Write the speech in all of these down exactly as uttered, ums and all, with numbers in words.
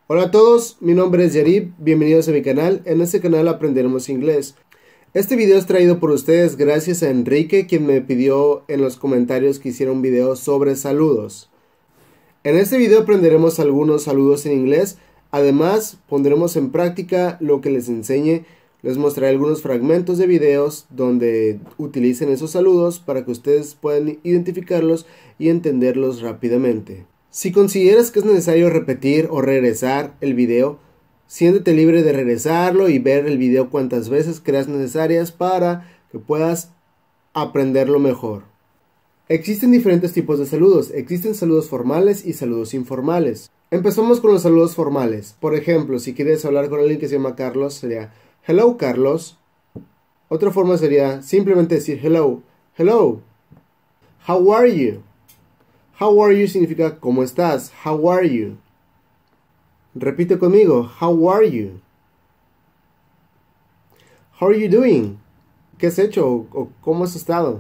Hola a todos, mi nombre es Yarib, bienvenidos a mi canal. En este canal aprenderemos inglés. Este video es traído por ustedes gracias a Enrique, quien me pidió en los comentarios que hiciera un video sobre saludos. En este video aprenderemos algunos saludos en inglés. Además, pondremos en práctica lo que les enseñe. Les mostraré algunos fragmentos de videos donde utilicen esos saludos para que ustedes puedan identificarlos y entenderlos rápidamente. Si consideras que es necesario repetir o regresar el video, siéntete libre de regresarlo y ver el video cuantas veces creas necesarias para que puedas aprenderlo mejor. Existen diferentes tipos de saludos. Existen saludos formales y saludos informales. Empezamos con los saludos formales. Por ejemplo, si quieres hablar con alguien que se llama Carlos, sería Hello, Carlos. Otra forma sería simplemente decir hello. Hello. How are you? How are you significa ¿cómo estás? How are you? Repite conmigo. How are you? How are you doing? ¿Qué has hecho o, o cómo has estado?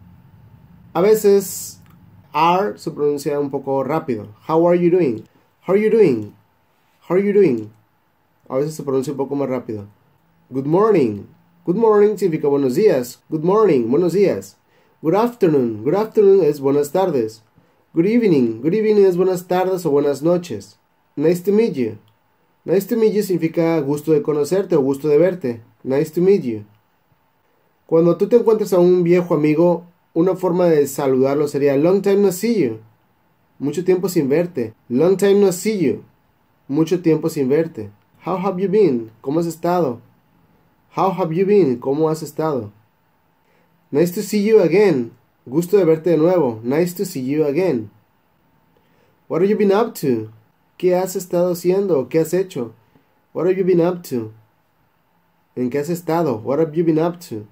A veces are se pronuncia un poco rápido. How are you doing? How are you doing? How are you doing? A veces se pronuncia un poco más rápido. Good morning. Good morning significa buenos días. Good morning, buenos días. Good afternoon. Good afternoon es buenas tardes. Good evening. Good evening es buenas tardes o buenas noches. Nice to meet you. Nice to meet you significa gusto de conocerte o gusto de verte. Nice to meet you. Cuando tú te encuentras a un viejo amigo, una forma de saludarlo sería long time no see you. Mucho tiempo sin verte. Long time no see you. Mucho tiempo sin verte. How have you been? ¿Cómo has estado? How have you been? ¿Cómo has estado? Nice to see you again. Gusto de verte de nuevo. Nice to see you again. What have you been up to? ¿Qué has estado haciendo? ¿Qué has hecho? What have you been up to? ¿En qué has estado? What have you been up to?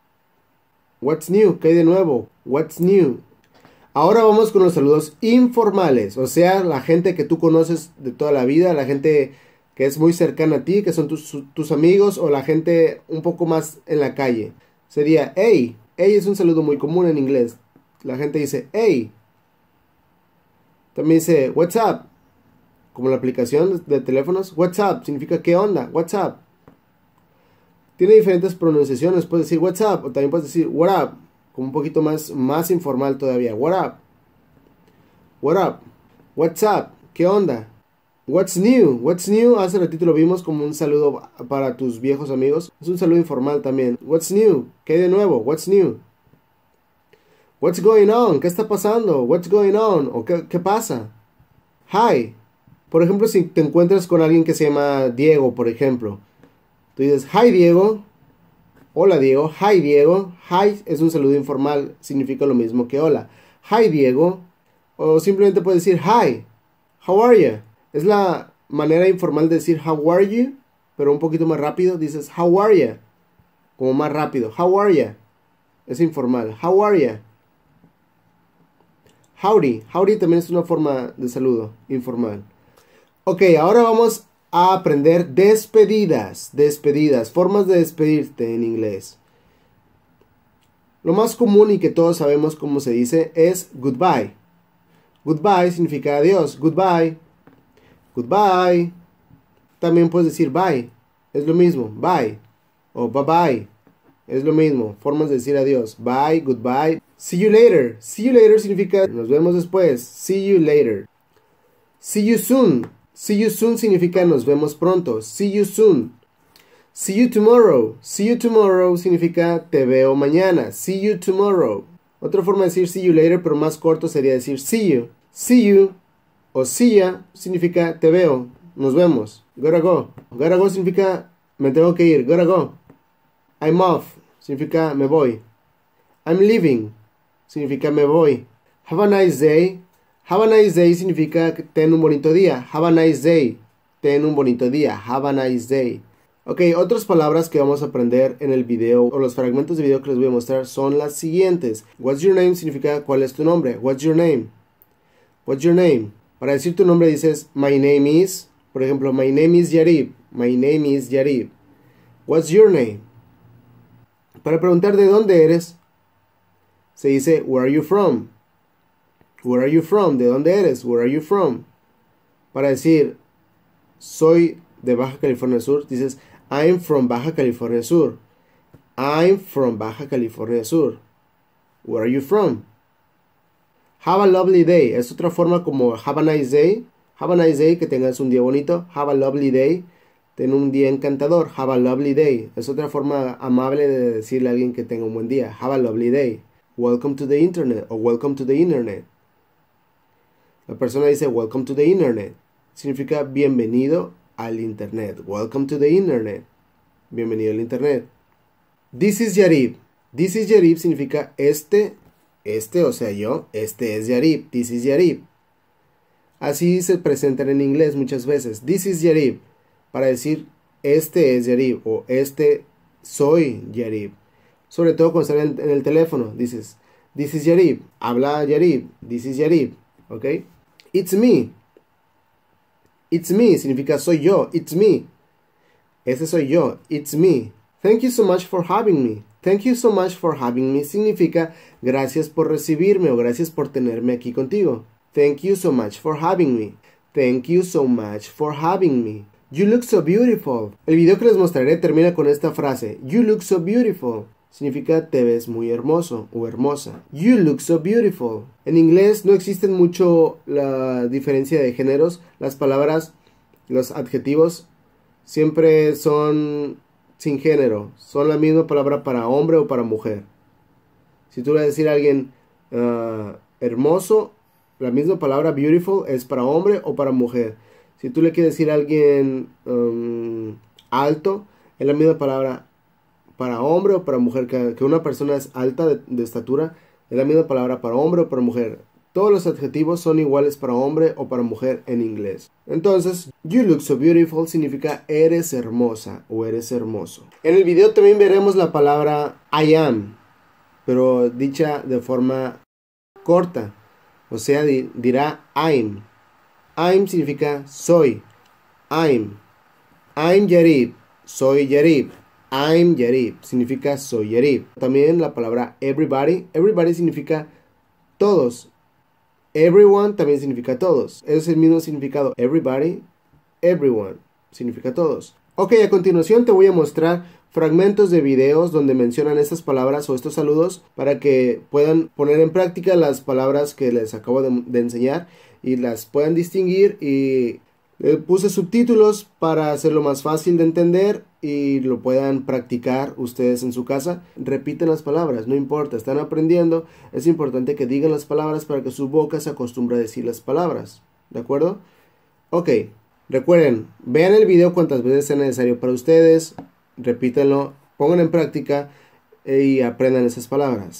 What's new? ¿Qué hay de nuevo? What's new? Ahora vamos con los saludos informales, o sea, la gente que tú conoces de toda la vida, la gente que es muy cercana a ti, que son tus, tus amigos, o la gente un poco más en la calle. Sería, hey. Hey es un saludo muy común en inglés. La gente dice, hey. También dice, what's up. Como la aplicación de teléfonos, what's up significa qué onda, what's up. Tiene diferentes pronunciaciones, puedes decir what's up, o también puedes decir what up, como un poquito más, más informal todavía, what up. What up. What's up, qué onda. What's new? What's new? Hace ratito lo vimos como un saludo para tus viejos amigos. Es un saludo informal también. What's new? ¿Qué hay de nuevo? What's new? What's going on? ¿Qué está pasando? What's going on? ¿O qué, qué pasa? Hi. Por ejemplo, si te encuentras con alguien que se llama Diego, por ejemplo. Tú dices, hi Diego. Hola Diego. Hi Diego. Hi es un saludo informal. Significa lo mismo que hola. Hi Diego. O simplemente puedes decir hi. How are you? Es la manera informal de decir how are you, pero un poquito más rápido. Dices how are you, como más rápido. How are you. Es informal. How are you. Howdy. Howdy también es una forma de saludo informal. Ok, ahora vamos a aprender despedidas. Despedidas. Formas de despedirte en inglés. Lo más común y que todos sabemos cómo se dice es goodbye. Goodbye significa adiós. Goodbye. Goodbye. También puedes decir bye. Es lo mismo. Bye. O bye bye. Es lo mismo. Formas de decir adiós. Bye. Goodbye. See you later. See you later significa nos vemos después. See you later. See you soon. See you soon significa nos vemos pronto. See you soon. See you tomorrow. See you tomorrow significa te veo mañana. See you tomorrow. Otra forma de decir see you later, pero más corto, sería decir see you. See you. O see ya significa te veo, nos vemos. Gotta go. Gotta go significa me tengo que ir. Gotta go. I'm off significa me voy. I'm leaving significa me voy. Have a nice day. Have a nice day significa ten un bonito día. Have a nice day. Ten un bonito día. Have a nice day. Ok, otras palabras que vamos a aprender en el video o los fragmentos de video que les voy a mostrar son las siguientes. What's your name significa cuál es tu nombre. What's your name? What's your name? Para decir tu nombre dices, my name is, por ejemplo, my name is Yarib. My name is Yarib. What's your name? Para preguntar de dónde eres, se dice, where are you from? Where are you from? ¿De dónde eres? Where are you from? Para decir, soy de Baja California Sur, dices I'm from Baja California Sur. I'm from Baja California Sur. Where are you from? Have a lovely day. Es otra forma como have a nice day. Have a nice day, que tengas un día bonito. Have a lovely day. Ten un día encantador. Have a lovely day. Es otra forma amable de decirle a alguien que tenga un buen día. Have a lovely day. Welcome to the internet o welcome to the internet. La persona dice welcome to the internet. Significa bienvenido al internet. Welcome to the internet. Bienvenido al internet. This is Yarib. This is Yarib significa este, este, o sea yo, este es Yarib. This is Yarib. Así se presentan en inglés muchas veces. This is Yarib. Para decir este es Yarib o este soy Yarib. Sobre todo cuando están en, en el teléfono. Dices, this is Yarib. Habla Yarib. This is Yarib. ¿Ok? It's me. It's me significa soy yo. It's me. Ese soy yo. It's me. Thank you so much for having me. Thank you so much for having me significa gracias por recibirme o gracias por tenerme aquí contigo. Thank you so much for having me. Thank you so much for having me. You look so beautiful. El video que les mostraré termina con esta frase. You look so beautiful. Significa te ves muy hermoso o hermosa. You look so beautiful. En inglés no existen mucho la diferencia de géneros. Las palabras, los adjetivos, siempre son sin género. Son la misma palabra para hombre o para mujer. Si tú le vas a decir a alguien uh, hermoso, la misma palabra beautiful es para hombre o para mujer. Si tú le quieres decir a alguien um, alto, es la misma palabra para hombre o para mujer. Que, que una persona es alta de, de estatura, es la misma palabra para hombre o para mujer. Todos los adjetivos son iguales para hombre o para mujer en inglés. Entonces, you look so beautiful significa eres hermosa o eres hermoso. En el video también veremos la palabra I am, pero dicha de forma corta. O sea, di, dirá I'm. I'm significa soy. I'm. I'm Yarib. Soy Yarib. I'm Yarib. Significa soy Yarib. También la palabra everybody. Everybody significa todos. Everyone también significa todos. Es el mismo significado. Everybody, everyone. Significa todos. Ok, a continuación te voy a mostrar fragmentos de videos donde mencionan estas palabras o estos saludos para que puedan poner en práctica las palabras que les acabo de, de enseñar y las puedan distinguir. Y le puse subtítulos para hacerlo más fácil de entender y lo puedan practicar ustedes en su casa. Repiten las palabras, no importa, están aprendiendo. Es importante que digan las palabras para que su boca se acostumbre a decir las palabras. ¿De acuerdo? Ok, recuerden, vean el video cuantas veces sea necesario para ustedes. Repítanlo, pongan en práctica y aprendan esas palabras.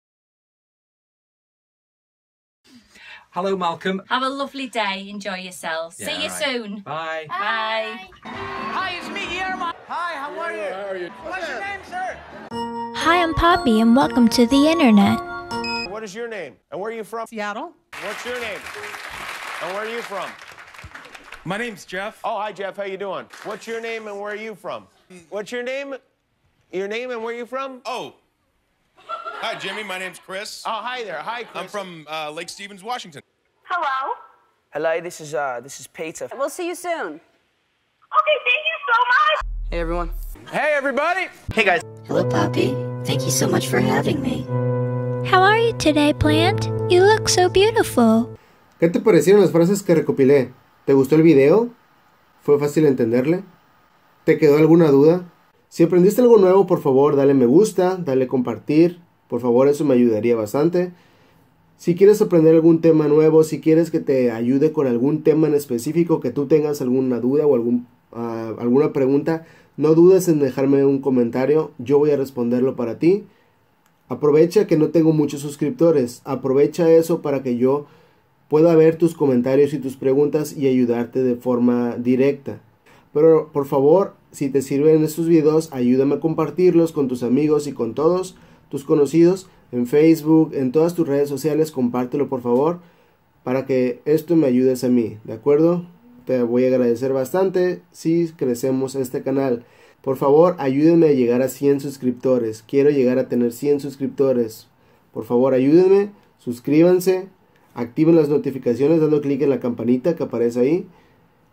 Hello, Malcolm. Have a lovely day. Enjoy yourself. Yeah, See you right. soon. Bye. Bye. Hi, it's me, Guillermo. Hi, how are you? How are you? What's your name, sir? Hi, I'm Poppy, and welcome to the internet. What is your name? And where are you from? Seattle. What's your name? And where are you from? My name's Jeff. Oh, hi, Jeff. How you doing? What's your name and where are you from? What's your name? Your name and where are you from? Oh. Hi, Jimmy. My name's Chris. Oh, hi there. Hi, Chris. I'm from uh, Lake Stevens, Washington. Hello. Hello, this is uh, this is Peter. We'll see you soon. Okay, thank you so much. Hey, everyone. Hey, everybody. Hey, guys. Hello, Poppy. Thank you so much for having me. How are you today, plant? You look so beautiful. ¿Qué te parecieron las frases que recopilé? ¿Te gustó el video? ¿Fue fácil entenderle? ¿Te quedó alguna duda? Si aprendiste algo nuevo, por favor, dale me gusta, dale compartir. Por favor, eso me ayudaría bastante. Si quieres aprender algún tema nuevo, si quieres que te ayude con algún tema en específico, que tú tengas alguna duda o algún, uh, alguna pregunta, no dudes en dejarme un comentario. Yo voy a responderlo para ti. Aprovecha que no tengo muchos suscriptores. Aprovecha eso para que yo pueda ver tus comentarios y tus preguntas y ayudarte de forma directa. Pero por favor, si te sirven estos videos, ayúdame a compartirlos con tus amigos y con todos tus conocidos en Facebook, en todas tus redes sociales. Compártelo por favor para que esto me ayudes a mí, ¿de acuerdo? Te voy a agradecer bastante si crecemos este canal. Por favor, ayúdenme a llegar a cien suscriptores. Quiero llegar a tener cien suscriptores. Por favor, ayúdenme, suscríbanse, activen las notificaciones dando clic en la campanita que aparece ahí.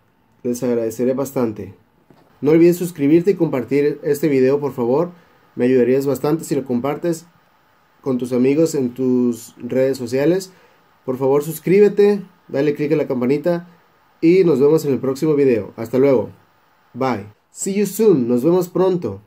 Les agradeceré bastante. No olvides suscribirte y compartir este video, por favor. Me ayudarías bastante si lo compartes con tus amigos en tus redes sociales. Por favor, suscríbete, dale click a la campanita y nos vemos en el próximo video. Hasta luego. Bye. See you soon. Nos vemos pronto.